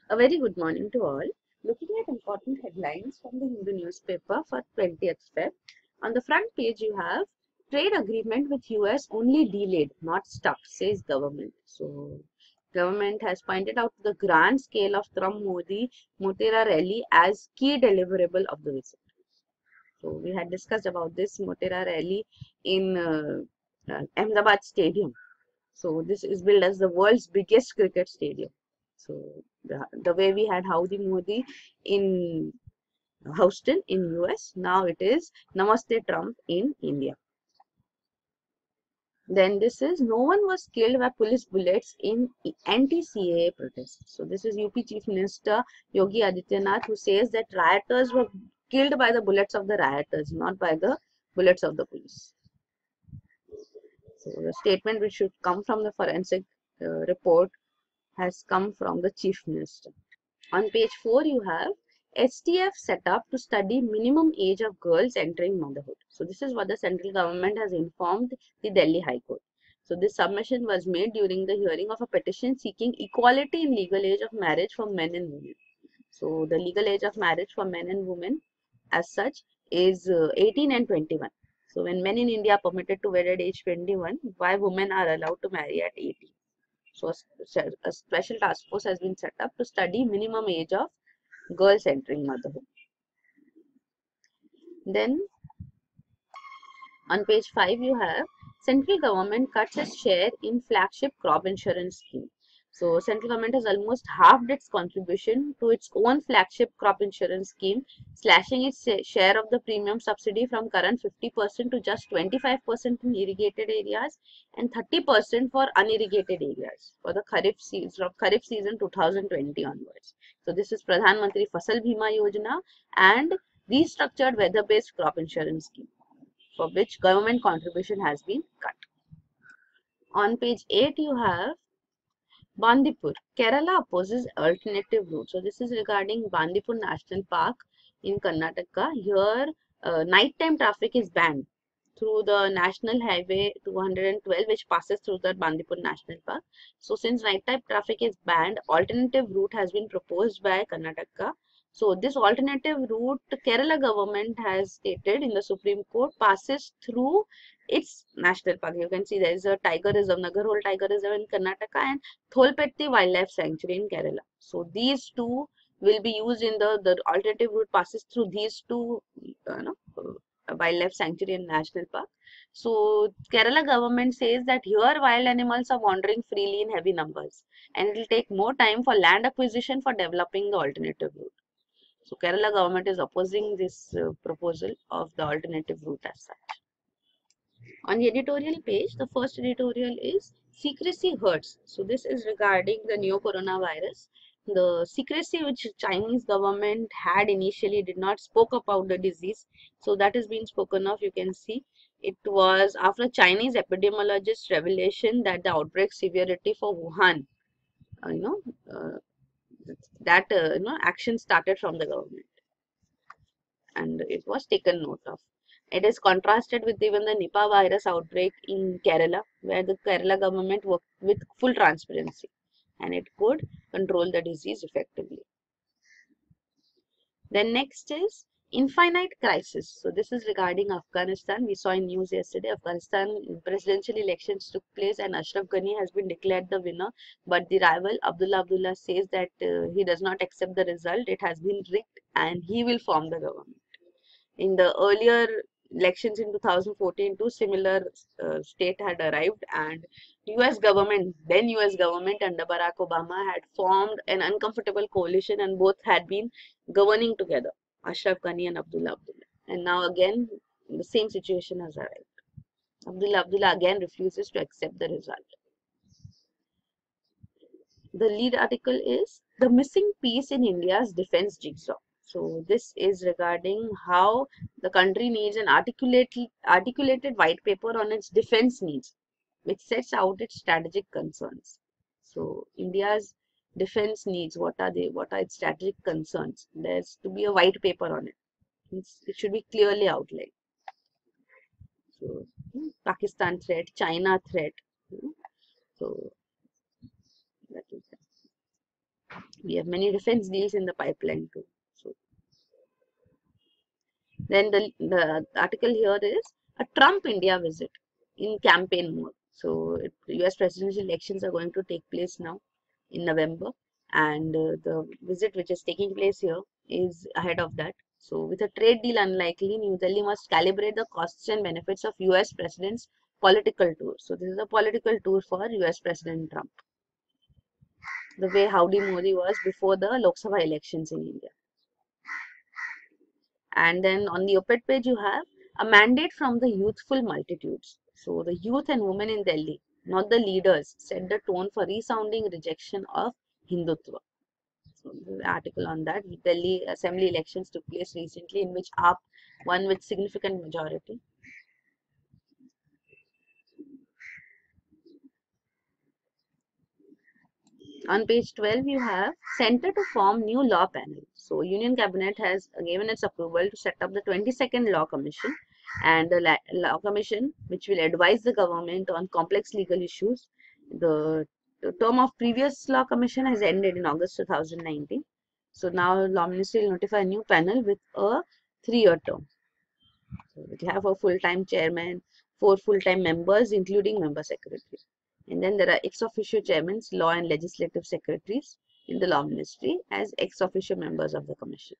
A very good morning to all. Looking at important headlines from the Hindu newspaper for 20th Feb. On the front page you have trade agreement with US only delayed, not stuck, says government. So government has pointed out the grand scale of Trump-Modi Motera rally as key deliverable of the visit. So we had discussed about this Motera rally in Ahmedabad Stadium. So this is built as the world's biggest cricket stadium. So the way we had Howdy Modi in Houston in US, now it is Namaste Trump in India. Then this is no one was killed by police bullets in anti-CAA protests. So this is UP Chief Minister Yogi Adityanath who says that rioters were killed by the bullets of the rioters, not by the bullets of the police. So the statement which should come from the forensic report has come from the Chief Minister. On page 4 you have STF set up to study minimum age of girls entering motherhood. So this is what the central government has informed the Delhi High Court. So this submission was made during the hearing of a petition seeking equality in legal age of marriage for men and women. So the legal age of marriage for men and women as such is 18 and 21. So when men in India are permitted to wed at age 21, why women are allowed to marry at 18? So a special task force has been set up to study minimum age of girls entering motherhood. Then on page 5 you have central government cuts its share in flagship crop insurance scheme. So central government has almost halved its contribution to its own flagship crop insurance scheme, slashing its share of the premium subsidy from current 50% to just 25% in irrigated areas and 30% for unirrigated areas for the Kharif season 2020 onwards. So this is Pradhan Mantri Fasal Bima Yojana and restructured weather-based crop insurance scheme, for which government contribution has been cut. On page 8 you have Bandipur. Kerala opposes alternative route. So this is regarding Bandipur National Park in Karnataka. Here nighttime traffic is banned through the National Highway 212 which passes through the Bandipur National Park. So since nighttime traffic is banned, alternative route has been proposed by Karnataka. So this alternative route Kerala government has stated in the Supreme Court passes through its national park. You can see there is a tiger reserve, Nagarhole Tiger Reserve in Karnataka and Tholpetti Wildlife Sanctuary in Kerala. So these two will be used in the alternative route passes through these two wildlife sanctuary and national park. So Kerala government says that here wild animals are wandering freely in heavy numbers and it will take more time for land acquisition for developing the alternative route. So Kerala government is opposing this proposal of the alternative route as such. On the editorial page, the first editorial is secrecy hurts. So this is regarding the new coronavirus. The secrecy which Chinese government had initially did not spoke about the disease. So that has been spoken of. You can see it was after Chinese epidemiologist revelation that the outbreak severity for Wuhan, action started from the government and it was taken note of. It is contrasted with even the Nipah virus outbreak in Kerala, where the Kerala government worked with full transparency and it could control the disease effectively. Then next is infinite crisis. So this is regarding Afghanistan. We saw in news yesterday, Afghanistan presidential elections took place and Ashraf Ghani has been declared the winner. But the rival Abdullah says that he does not accept the result. It has been rigged and he will form the government. In the earlier elections in 2014, two similar state had arrived and US government under Barack Obama had formed an uncomfortable coalition and both had been governing together, Ashraf Ghani and Abdullah. And now again the same situation has arrived. Abdullah again refuses to accept the result. The lead article is the missing piece in India's defense jigsaw. So this is regarding how the country needs an articulated white paper on its defense needs, which sets out its strategic concerns. So India's defense needs, what are they? What are its strategic concerns? There's to be a white paper on it. It should be clearly outlined. So Pakistan threat, China threat. So that is that. We have many defense deals in the pipeline too. So then the article here is a Trump India visit in campaign mode. So US presidential elections are going to take place now in November, and the visit which is taking place here is ahead of that. So with a trade deal unlikely, New Delhi must calibrate the costs and benefits of US President's political tour. So this is a political tour for US President Trump, the way Howdy Modi was before the Lok Sabha elections in India. And then on the op-ed page, you have a mandate from the youthful multitudes. So the youth and women in Delhi, not the leaders, set the tone for resounding rejection of Hindutva. So the article on that. Delhi assembly elections took place recently, in which AAP won with significant majority. On page 12, you have Center to form new law panel. So Union Cabinet has given its approval to set up the 22nd Law Commission, and the Law Commission, which will advise the government on complex legal issues. The term of previous Law Commission has ended in August 2019. So now Law Ministry will notify a new panel with a 3-year term. So it will have a full-time chairman, 4 full-time members, including member secretary. And then there are ex officio chairmen, law and legislative secretaries in the law ministry as ex officio members of the commission.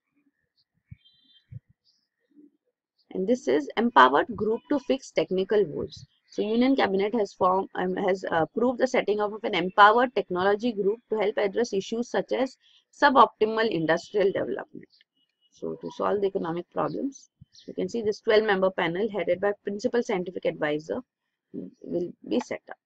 And this is empowered group to fix technical woes. So Union Cabinet has approved the setting up of an empowered technology group to help address issues such as suboptimal industrial development. So to solve the economic problems, you can see this 12-member panel headed by principal scientific advisor will be set up.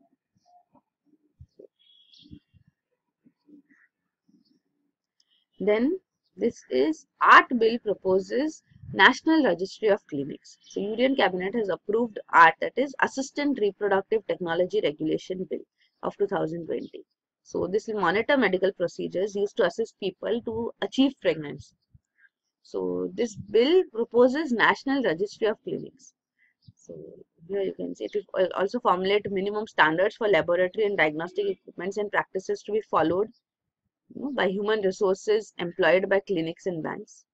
Then this is Art Bill proposes National Registry of Clinics. So Union Cabinet has approved ART, that is Assistant Reproductive Technology Regulation Bill of 2020. So this will monitor medical procedures used to assist people to achieve pregnancy. So this bill proposes National Registry of Clinics. So here you can see it will also formulate minimum standards for laboratory and diagnostic equipments and practices to be followed by human resources employed by clinics and banks.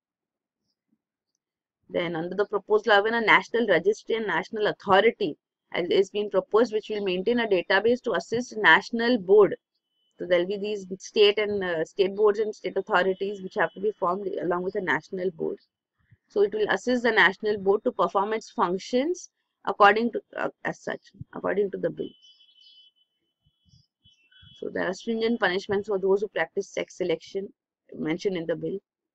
Then under the proposed law, even a national registry and national authority is being proposed, which will maintain a database to assist national board. So there will be these state boards and state authorities which have to be formed along with a national board. So it will assist the national board to perform its functions according to according to the bill. So there are stringent punishments for those who practice sex selection mentioned in the bill.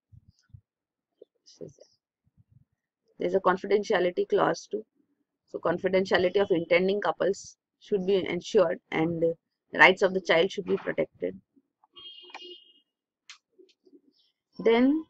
There's a confidentiality clause too. So confidentiality of intending couples should be ensured, and the rights of the child should be protected. Then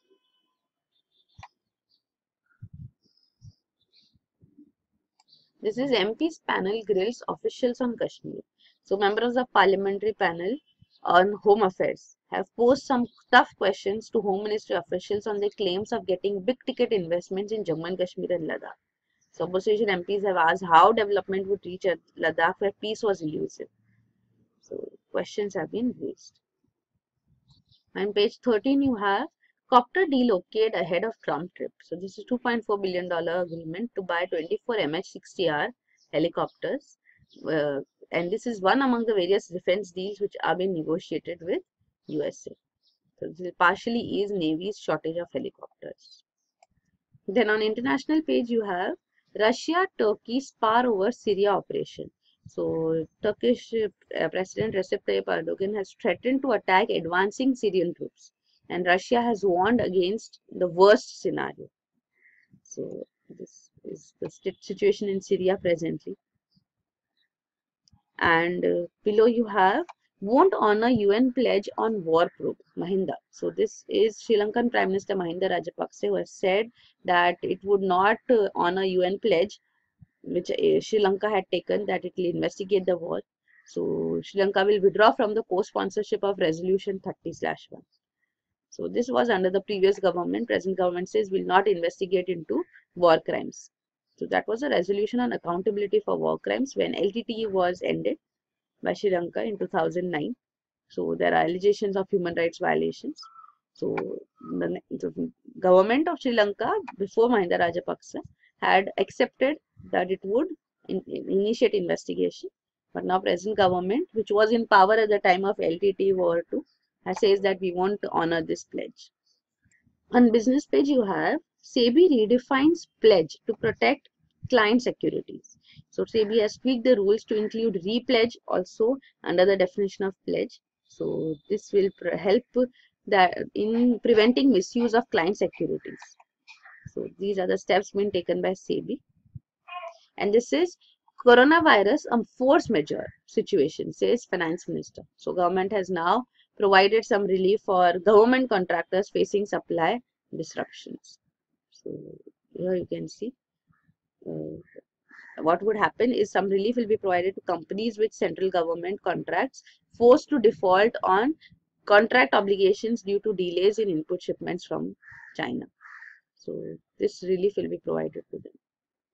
this is MP's panel grills officials on Kashmir. So members of parliamentary panel on home affairs have posed some tough questions to Home Ministry officials on their claims of getting big ticket investments in Jammu and Kashmir and Ladakh. So opposition MPs have asked how development would reach Ladakh where peace was elusive. So questions have been raised. On page 13 you have copter deal okayed ahead of Trump trip. So this is $2.4 billion agreement to buy 24 MH-60R helicopters. And this is one among the various defense deals which are being negotiated with USA. So this will partially ease Navy's shortage of helicopters. Then on international page you have Russia-Turkey spar over Syria operation. So Turkish President Recep Tayyip Erdogan has threatened to attack advancing Syrian troops, and Russia has warned against the worst scenario. So this is the situation in Syria presently. And below you have won't honor UN pledge on war probe, Mahinda. So this is Sri Lankan Prime Minister Mahinda Rajapaksa who has said that it would not honor UN pledge which Sri Lanka had taken, that it will investigate the war. So Sri Lanka will withdraw from the co-sponsorship of resolution 30/1. So this was under the previous government. Present government says will not investigate into war crimes. So that was a resolution on accountability for war crimes when LTTE was ended by Sri Lanka in 2009. So there are allegations of human rights violations. So the government of Sri Lanka before Mahinda Rajapaksa had accepted that it would initiate investigation, but now present government, which was in power at the time of LTT War II, says that we want to honor this pledge. On business page you have SEBI redefines pledge to protect client securities. So SEBI has tweaked the rules to include repledge also under the definition of pledge. So this will help that in preventing misuse of client securities. So these are the steps being taken by SEBI. And this is coronavirus force majeure situation, says finance minister. So government has now provided some relief for government contractors facing supply disruptions. So here you can see what would happen is some relief will be provided to companies with central government contracts forced to default on contract obligations due to delays in input shipments from China. So this relief will be provided to them.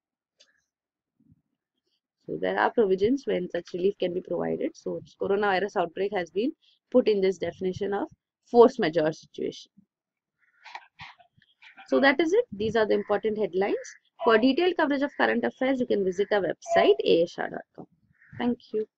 So there are provisions when such relief can be provided. So coronavirus outbreak has been put in this definition of force majeure situation. So that is it. These are the important headlines. For detailed coverage of current affairs, you can visit our website asr.com. Thank you.